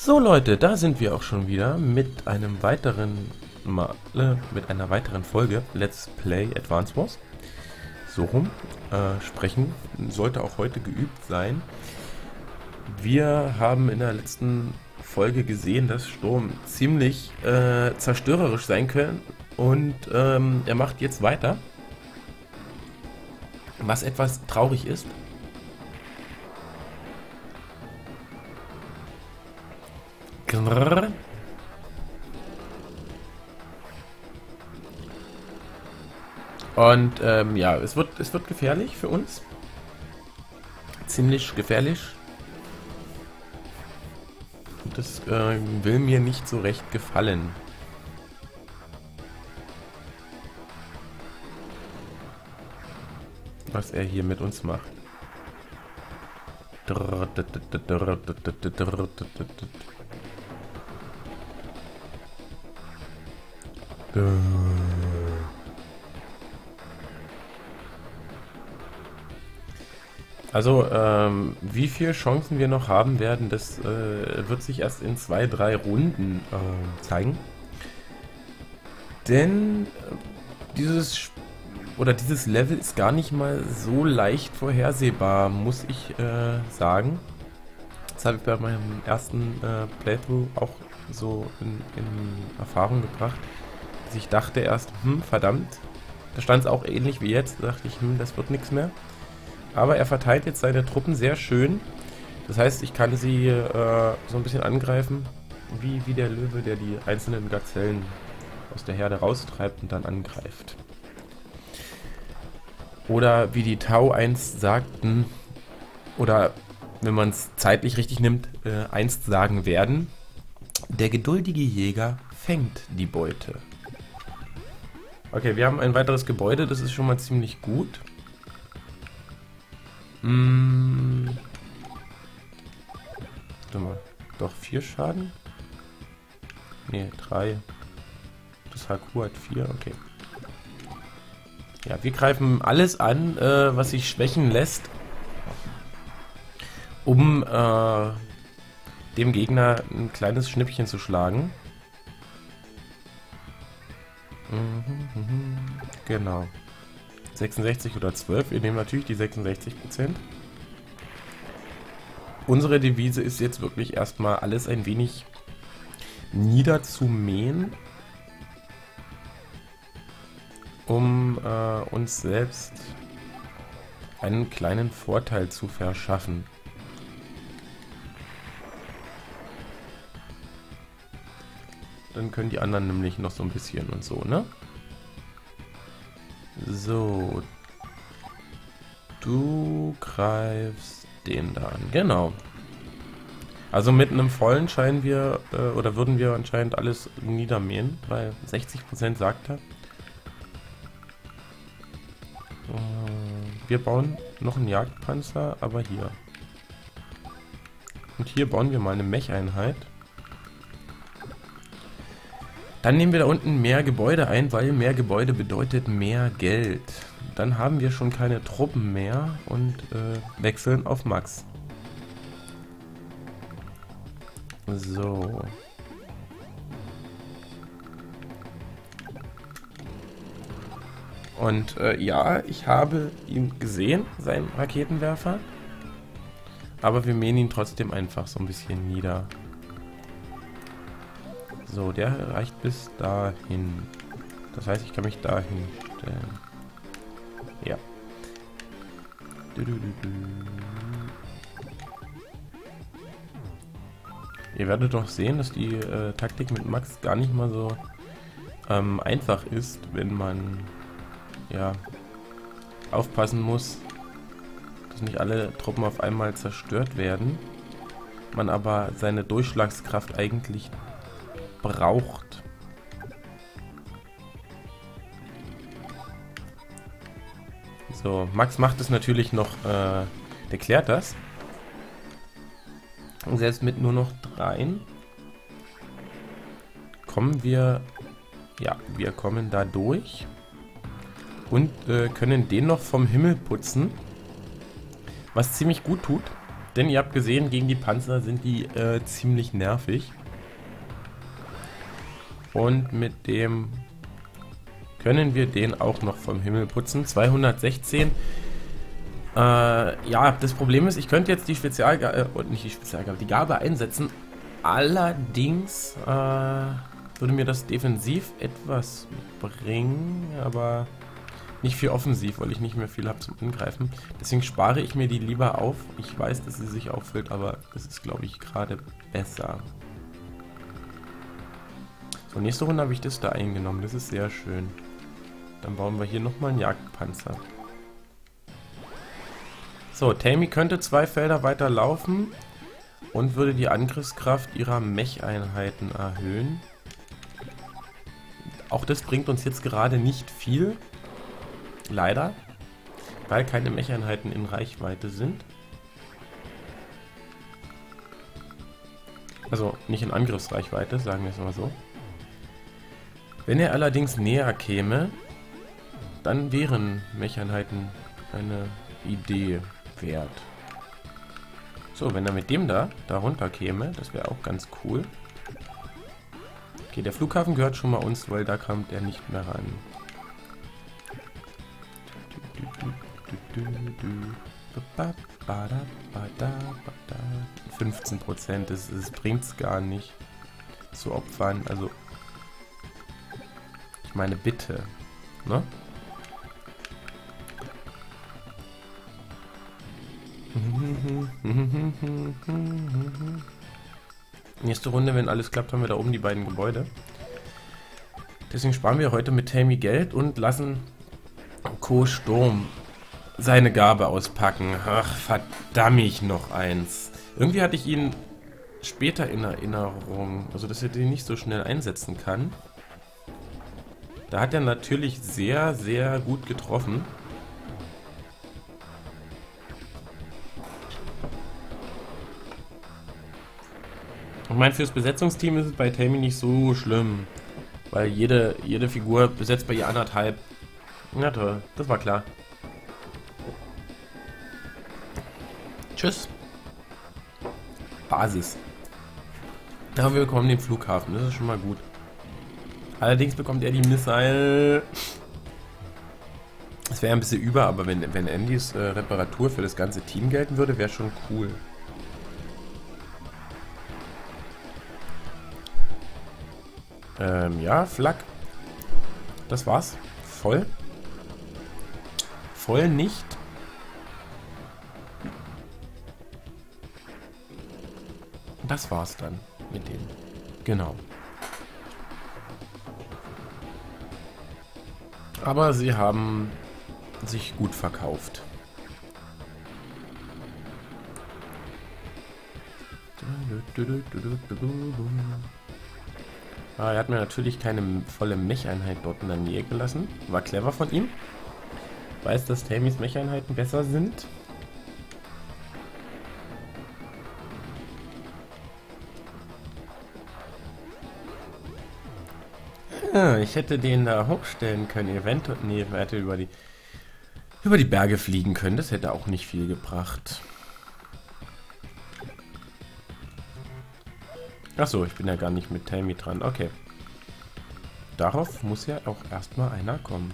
So Leute, da sind wir auch schon wieder mit einem weiteren mit einer weiteren Folge Let's Play Advance Wars. So rum. Sprechen sollte auch heute geübt sein. Wir haben in der letzten Folge gesehen, dass Sturm ziemlich zerstörerisch sein kann und er macht jetzt weiter. Was etwas traurig ist. Und ja, es wird gefährlich für uns. Ziemlich gefährlich. Das will mir nicht so recht gefallen. Was er hier mit uns macht. Also, wie viele Chancen wir noch haben werden, das wird sich erst in 2, 3 Runden zeigen. Denn dieses Level ist gar nicht mal so leicht vorhersehbar, muss ich sagen. Das habe ich bei meinem ersten Playthrough auch so in Erfahrung gebracht, dass ich dachte erst, verdammt, da stand es auch ähnlich wie jetzt, da dachte ich, das wird nichts mehr. Aber er verteilt jetzt seine Truppen sehr schön. Das heißt, ich kann sie so ein bisschen angreifen, wie der Löwe, der die einzelnen Gazellen aus der Herde raustreibt und dann angreift. Oder wie die Tau einst sagten, oder wenn man es zeitlich richtig nimmt, einst sagen werden, der geduldige Jäger fängt die Beute. Okay, wir haben ein weiteres Gebäude, das ist schon mal ziemlich gut. Warte mal, doch 4 Schaden? Ne, 3. Das HQ hat 4, okay. Ja, wir greifen alles an, was sich schwächen lässt, um dem Gegner ein kleines Schnippchen zu schlagen. Genau. 66 oder 12, wir nehmen natürlich die 66%. Unsere Devise ist jetzt wirklich erstmal alles ein wenig niederzumähen, um uns selbst einen kleinen Vorteil zu verschaffen. Dann können die anderen nämlich noch so ein bisschen und so, ne? So. Du greifst den da an. Genau. Also mit einem vollen scheinen wir, oder würden wir anscheinend alles niedermähen, weil 60% sagt er. Wir bauen noch einen Jagdpanzer, aber hier. Und hier bauen wir mal eine Mech-Einheit. Dann nehmen wir da unten mehr Gebäude ein, weil mehr Gebäude bedeutet mehr Geld. Dann haben wir schon keine Truppen mehr und wechseln auf Max. So. Und ja, ich habe ihn gesehen, seinen Raketenwerfer. Aber wir mähen ihn trotzdem einfach so ein bisschen nieder. So, der reicht bis dahin. Das heißt, ich kann mich dahin stellen. Ja. Ihr werdet doch sehen, dass die Taktik mit Max gar nicht mal so einfach ist, wenn man ja aufpassen muss, dass nicht alle Truppen auf einmal zerstört werden. Man aber seine Durchschlagskraft eigentlich braucht. So, Max macht es natürlich noch, der klärt das. Und selbst mit nur noch 3 kommen wir, ja, wir kommen da durch und können den noch vom Himmel putzen, was ziemlich gut tut. Denn ihr habt gesehen, gegen die Panzer sind die ziemlich nervig. Und mit dem können wir den auch noch vom Himmel putzen. 216. Ja, das Problem ist, ich könnte jetzt die die Gabe einsetzen. Allerdings würde mir das defensiv etwas bringen, aber nicht viel offensiv, weil ich nicht mehr viel habe zum Angreifen. Deswegen spare ich mir die lieber auf. Ich weiß, dass sie sich auffüllt, aber das ist, glaube ich, gerade besser. So, nächste Runde habe ich das da eingenommen. Das ist sehr schön. Dann bauen wir hier nochmal einen Jagdpanzer. So, Tammy könnte 2 Felder weiter laufen und würde die Angriffskraft ihrer Mech-Einheiten erhöhen. Auch das bringt uns jetzt gerade nicht viel. Leider. Weil keine Mech-Einheiten in Reichweite sind. Also nicht in Angriffsreichweite, sagen wir es mal so. Wenn er allerdings näher käme, dann wären Mech-Einheiten eine Idee wert. So, wenn er mit dem da runter käme, das wäre auch ganz cool. Okay, der Flughafen gehört schon mal uns, weil da kommt er nicht mehr ran. 15%, das bringt es gar nicht zu opfern. Also, ich meine, bitte, ne? Nächste Runde, wenn alles klappt, haben wir da oben die beiden Gebäude. Deswegen sparen wir heute mit Tammy Geld und lassen Co. Sturm seine Gabe auspacken. Ach, verdammt, noch eins. Irgendwie hatte ich ihn später in Erinnerung, also dass er den nicht so schnell einsetzen kann. Da hat er natürlich sehr, sehr gut getroffen. Ich meine, fürs Besetzungsteam ist es bei Tammy nicht so schlimm. Weil jede Figur besetzt bei ihr 1,5. Na toll, das war klar. Tschüss. Basis. Aber wir bekommen den Flughafen, das ist schon mal gut. Allerdings bekommt er die Missile. Das wäre ein bisschen über, aber wenn Andys Reparatur für das ganze Team gelten würde, wäre schon cool. Ja, Flak. Das war's. Voll. Voll nicht. Das war's dann mit dem. Genau. Aber sie haben sich gut verkauft. Er hat mir natürlich keine volle Mech-Einheit dort in der Nähe gelassen. War clever von ihm. Weiß, dass Tammys Mech-Einheiten besser sind. Ich hätte den da hochstellen können. Eventuell. Nee, er hätte über die Berge fliegen können. Das hätte auch nicht viel gebracht. Achso, ich bin ja gar nicht mit Tammy dran. Okay. Darauf muss ja auch erstmal einer kommen.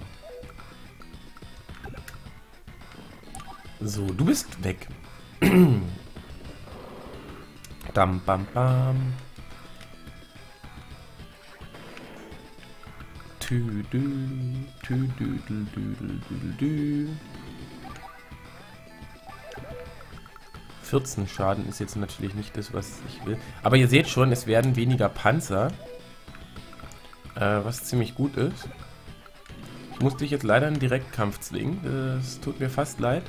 So, du bist weg. Dam, bam, bam. Tüdü, tüdüdüdüdüdüdü. 14 Schaden ist jetzt natürlich nicht das, was ich will. Aber ihr seht schon, es werden weniger Panzer. Was ziemlich gut ist. Ich musste dich jetzt leider in Direktkampf zwingen. Das tut mir fast leid.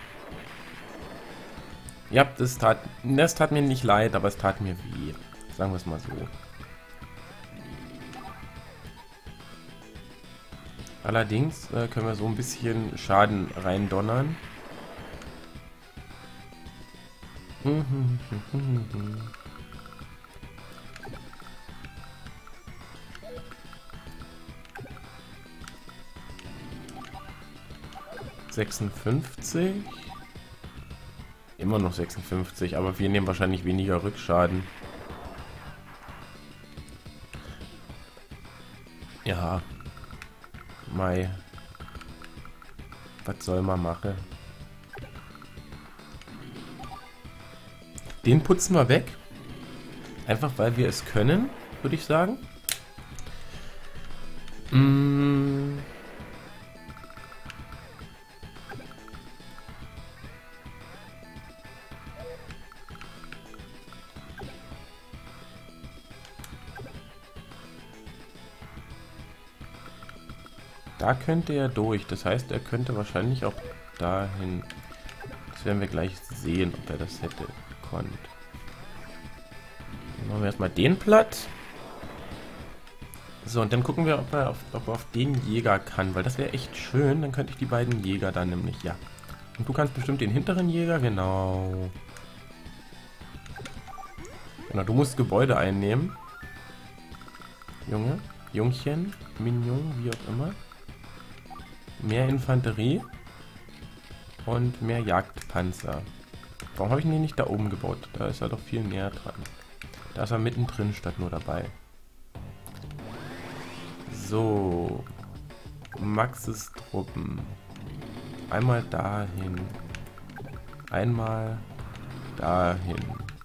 Ja, das tat mir nicht leid, aber es tat mir weh. Sagen wir es mal so. Allerdings können wir so ein bisschen Schaden reindonnern. 56. immer noch 56, aber wir nehmen wahrscheinlich weniger Rückschaden. Ja. Mai. Was soll man machen? Den putzen wir weg. Einfach weil wir es können, würde ich sagen. Da könnte er durch. Das heißt, er könnte wahrscheinlich auch dahin. Das werden wir gleich sehen, ob er das hätte konnt. Dann machen wir erstmal den platt. So, und dann gucken wir, ob er auf den Jäger kann, weil das wäre echt schön. Dann könnte ich die beiden Jäger dann nämlich, ja. Und du kannst bestimmt den hinteren Jäger, genau. Genau, du musst Gebäude einnehmen. Junge, Jungchen, Mignon, wie auch immer. Mehr Infanterie. Und mehr Jagdpanzer. Warum habe ich den nicht da oben gebaut? Da ist er doch viel näher dran. Da ist er mittendrin statt nur dabei. So. Maxes Truppen. Einmal dahin. Einmal dahin.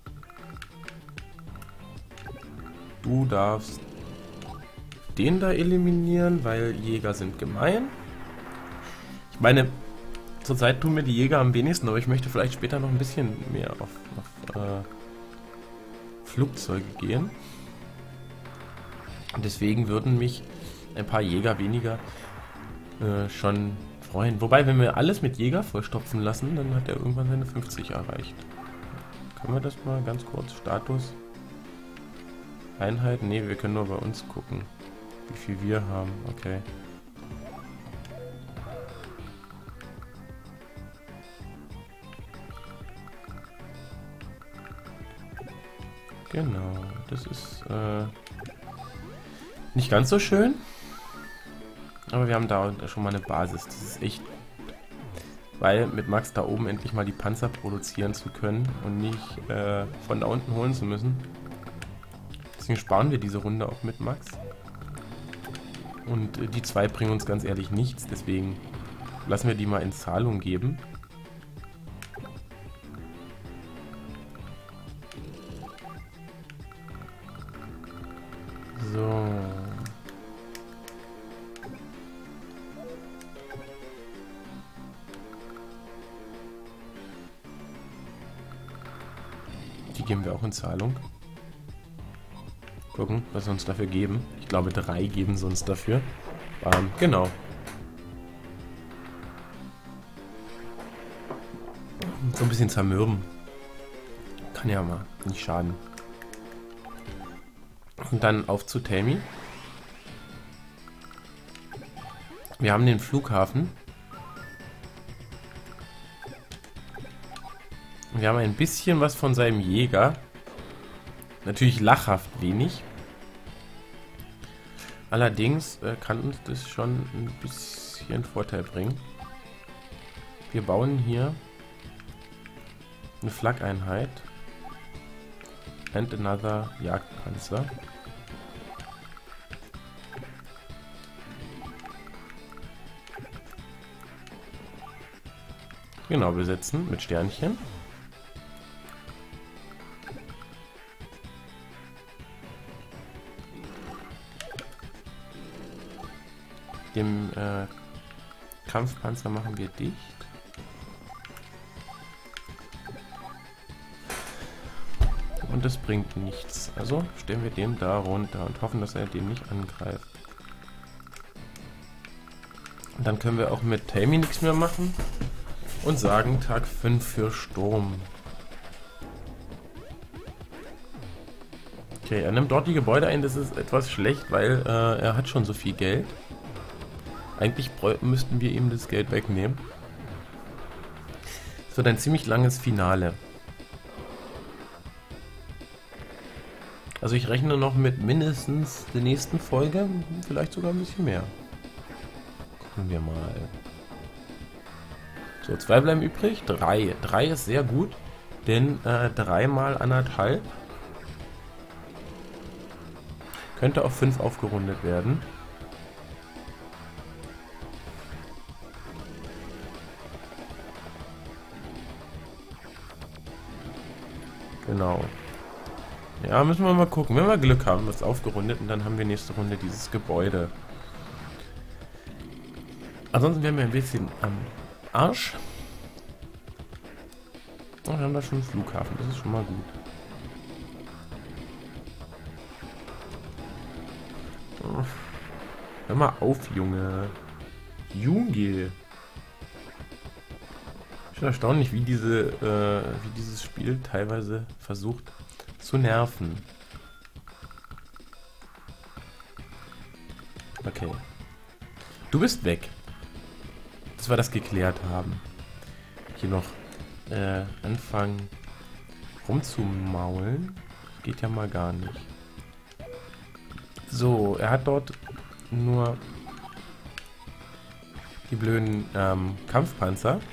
Du darfst den da eliminieren, weil Jäger sind gemein. Ich meine, zurzeit tun mir die Jäger am wenigsten, aber ich möchte vielleicht später noch ein bisschen mehr auf Flugzeuge gehen. Und deswegen würden mich ein paar Jäger weniger schon freuen. Wobei, wenn wir alles mit Jäger vollstopfen lassen, dann hat er irgendwann seine 50 erreicht. Können wir das mal ganz kurz? Status? Einheit? Ne, wir können nur bei uns gucken, wie viel wir haben. Okay. Genau, das ist nicht ganz so schön. Aber wir haben da schon mal eine Basis. Das ist echt... Weil mit Max da oben endlich mal die Panzer produzieren zu können und nicht von da unten holen zu müssen. Deswegen sparen wir diese Runde auch mit Max. Und die zwei bringen uns ganz ehrlich nichts. Deswegen lassen wir die mal in Zahlung geben. So. Die geben wir auch in Zahlung. Gucken, was sie uns dafür geben. Ich glaube, 3 geben sie uns dafür. Genau. So ein bisschen zermürben. Kann ja mal nicht schaden. Und dann auf zu Tammy. Wir haben den Flughafen. Wir haben ein bisschen was von seinem Jäger. Natürlich lachhaft wenig. Allerdings kann uns das schon ein bisschen Vorteil bringen. Wir bauen hier eine Flak-Einheit. And another Jagdpanzer. Genau, besetzen mit Sternchen. Dem Kampfpanzer machen wir dicht. Und das bringt nichts. Also stellen wir den da runter und hoffen, dass er den nicht angreift. Und dann können wir auch mit Tammy nichts mehr machen. Und sagen Tag 5 für Sturm. Okay, er nimmt dort die Gebäude ein. Das ist etwas schlecht, weil er hat schon so viel Geld. Eigentlich müssten wir ihm das Geld wegnehmen. Es wird ein ziemlich langes Finale. Also ich rechne noch mit mindestens der nächsten Folge, vielleicht sogar ein bisschen mehr. Gucken wir mal. So, 2 bleiben übrig. 3. 3 ist sehr gut. Denn 3 mal 1,5 könnte auf 5 aufgerundet werden. Genau. Ja, müssen wir mal gucken. Wenn wir Glück haben, wird es aufgerundet und dann haben wir nächste Runde dieses Gebäude. Ansonsten wären wir ein bisschen am Arsch. Und wir haben da schon einen Flughafen, das ist schon mal gut. Hör mal auf, Junge. Junge. Schon erstaunlich, wie dieses Spiel teilweise versucht zu nerven. Okay. Du bist weg. Dass wir das geklärt haben. Hier noch anfangen rumzumaulen. Geht ja mal gar nicht. So, er hat dort nur die blöden Kampfpanzer.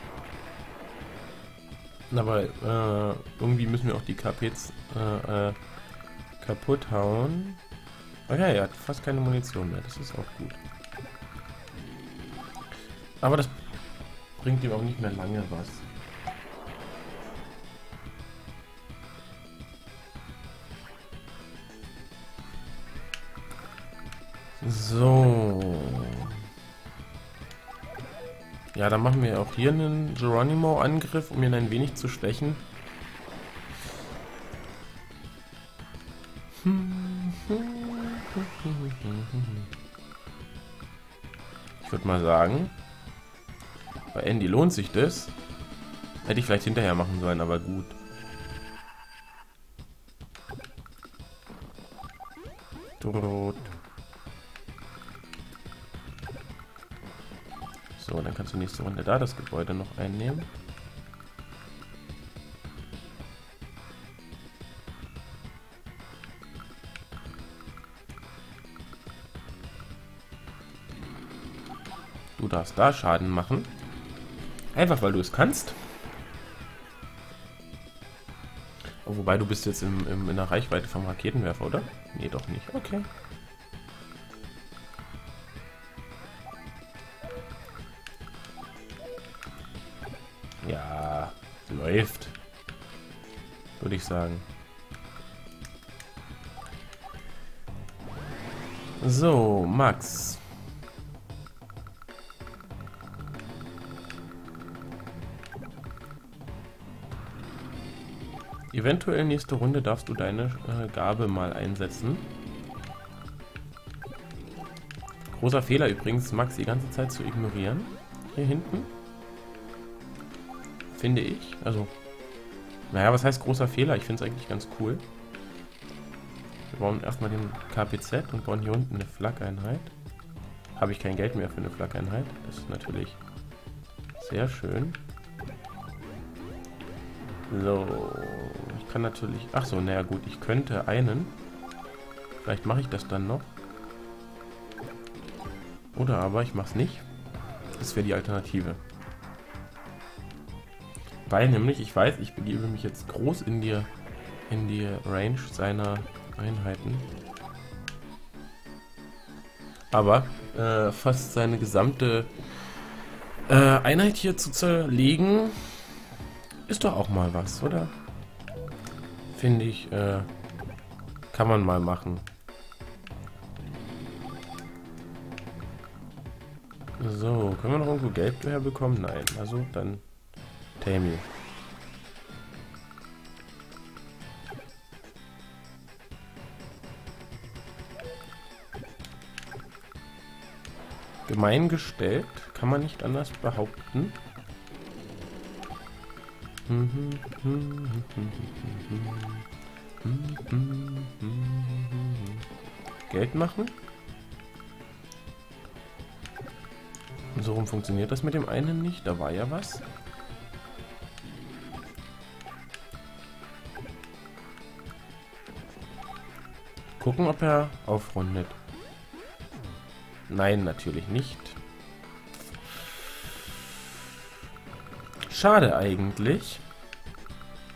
Aber irgendwie müssen wir auch die KPs kaputt hauen. Okay, er hat fast keine Munition mehr. Das ist auch gut. Aber das bringt ihm auch nicht mehr lange was. So. Ja, dann machen wir auch hier einen Geronimo-Angriff, um ihn ein wenig zu schwächen. Ich würde mal sagen, bei Andy lohnt sich das. Hätte ich vielleicht hinterher machen sollen, aber gut. Tot. So, dann kannst du nächste Runde da das Gebäude noch einnehmen. Du darfst da Schaden machen. Einfach weil du es kannst. Oh, wobei du bist jetzt in der Reichweite vom Raketenwerfer, oder? Nee, doch nicht. Okay. Ja, läuft. Würde ich sagen. So, Max. Eventuell nächste Runde darfst du deine Gabe mal einsetzen. Großer Fehler übrigens, Max die ganze Zeit zu ignorieren. Hier hinten. Finde ich. Also, naja, was heißt großer Fehler? Ich finde es eigentlich ganz cool. Wir bauen erstmal den KPZ und bauen hier unten eine Flak-Einheit. Habe ich kein Geld mehr für eine Flak-Einheit. Das ist natürlich sehr schön. So, ich kann natürlich... Ach so, naja gut, ich könnte einen. Vielleicht mache ich das dann noch. Oder aber ich mache es nicht. Das wäre die Alternative. Weil nämlich, ich weiß, ich begebe mich jetzt groß in die Range seiner Einheiten. Aber fast seine gesamte Einheit hier zu zerlegen, ist doch auch mal was, oder? Finde ich, kann man mal machen. So, können wir noch irgendwo Geld herbekommen? Nein, also dann Tammy. Gemein gestellt, kann man nicht anders behaupten. Geld machen? So rum funktioniert das mit dem einen nicht. Da war ja was. Gucken, ob er aufrundet. Nein, natürlich nicht. Schade eigentlich.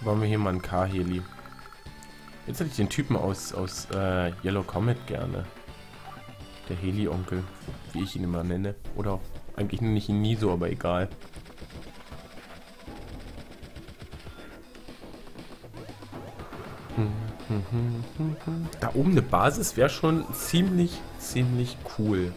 Bauen wir hier mal einen K-Heli. Jetzt hätte ich den Typen aus Yellow Comet gerne. Der Heli-Onkel, wie ich ihn immer nenne. Oder eigentlich nenne ich ihn nie so, aber egal. Da oben eine Basis wäre schon ziemlich cool.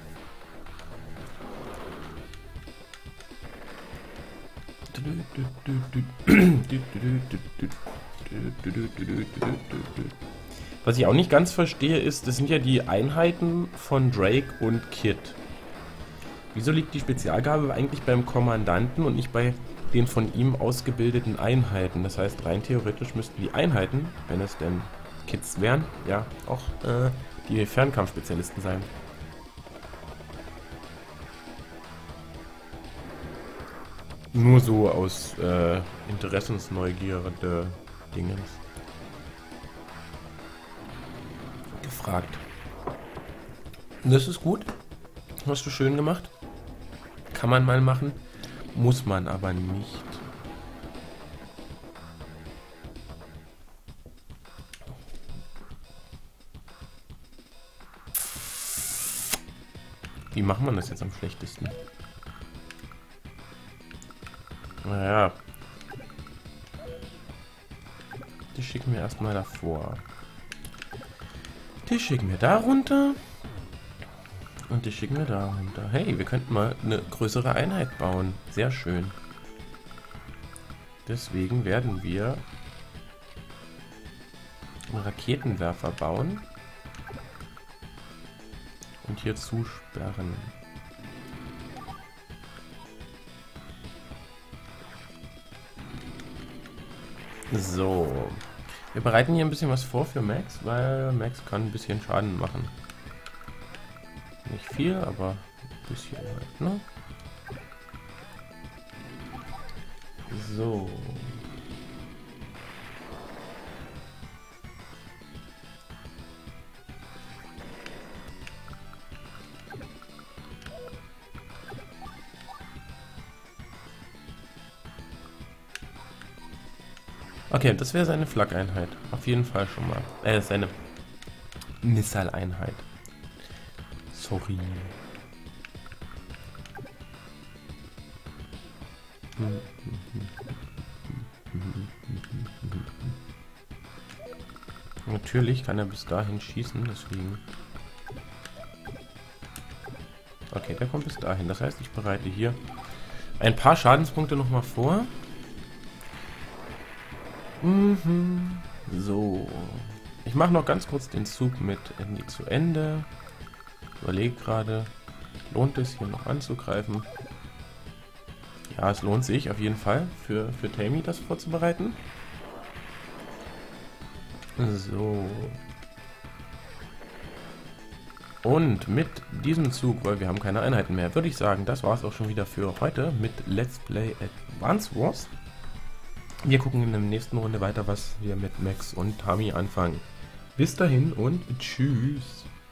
Was ich auch nicht ganz verstehe ist, das sind ja die Einheiten von Drake und Kid. Wieso liegt die Spezialgabe eigentlich beim Kommandanten und nicht bei den von ihm ausgebildeten Einheiten? Das heißt, rein theoretisch müssten die Einheiten, wenn es denn Kids wären, ja, auch die Fernkampfspezialisten sein. Nur so aus Interessensneugierde Dingens gefragt. Das ist gut. Hast du schön gemacht. Kann man mal machen. Muss man aber nicht. Wie macht man das jetzt am schlechtesten? Naja. Die schicken wir erstmal davor. Die schicken wir da runter. Und die schicken wir da runter. Hey, wir könnten mal eine größere Einheit bauen. Sehr schön. Deswegen werden wir einen Raketenwerfer bauen. Und hier zusperren. So. Wir bereiten hier ein bisschen was vor für Max, weil Max kann ein bisschen Schaden machen. Nicht viel, aber ein bisschen halt, ne? So. Okay, das wäre seine Flak-Einheit. Auf jeden Fall schon mal. Seine Missile-Einheit. Sorry. Natürlich kann er bis dahin schießen, deswegen. Okay, der kommt bis dahin. Das heißt, ich bereite hier ein paar Schadenspunkte nochmal vor. So. Ich mache noch ganz kurz den Zug mit Ende zu Ende. Überlege gerade, lohnt es hier noch anzugreifen? Ja, es lohnt sich auf jeden Fall für Tammy das vorzubereiten. So. Und mit diesem Zug, weil wir haben keine Einheiten mehr, würde ich sagen, das war es auch schon wieder für heute mit Let's Play Advance Wars. Wir gucken in der nächsten Runde weiter, was wir mit Max und Tammy anfangen. Bis dahin und tschüss.